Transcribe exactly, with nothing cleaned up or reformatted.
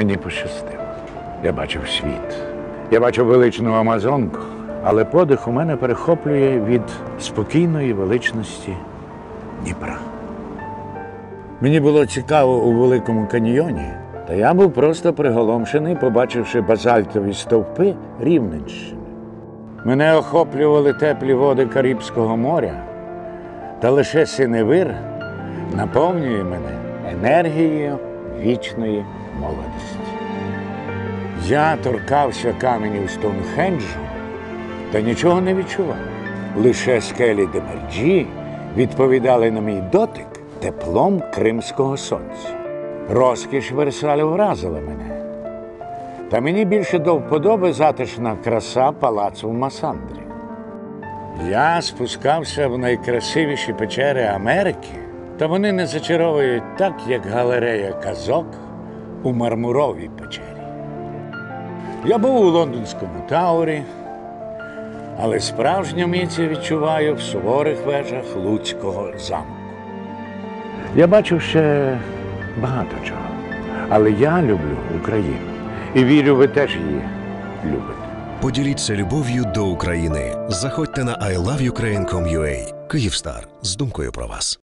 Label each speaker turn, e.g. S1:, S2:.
S1: Мені пощастило. Я бачив світ. Я бачив величну Амазонку, але подих у мене перехоплює від спокійної величності Дніпра. Мені було цікаво у Великому каньйоні, та я був просто приголомшений, побачивши базальтові стовпи Рівненщини. Мене охоплювали теплі води Карибського моря, та лише синевир наповнює мене енергією вічної молодості. Я торкався каменів Стоунхенджу та нічого не відчував. Лише скелі Демерджі відповідали на мій дотик теплом кримського сонця. Розкіш Версалю вразила мене. Та мені більше до вподоби затишна краса палацу в Масандрі. Я спускався в найкрасивіші печери Америки, та вони не зачаровують так, як галерея казок у Мармуровій печері. Я був у лондонському Таурі, але справжню міць я відчуваю в суворих вежах Луцького замку. Я бачив ще багато чого, але я люблю Україну і вірю, ви теж її любите.
S2: Поділіться любов'ю до України. Заходьте на ай лав юкрейн крапка ком крапка ю а. Київстар. З думкою про вас.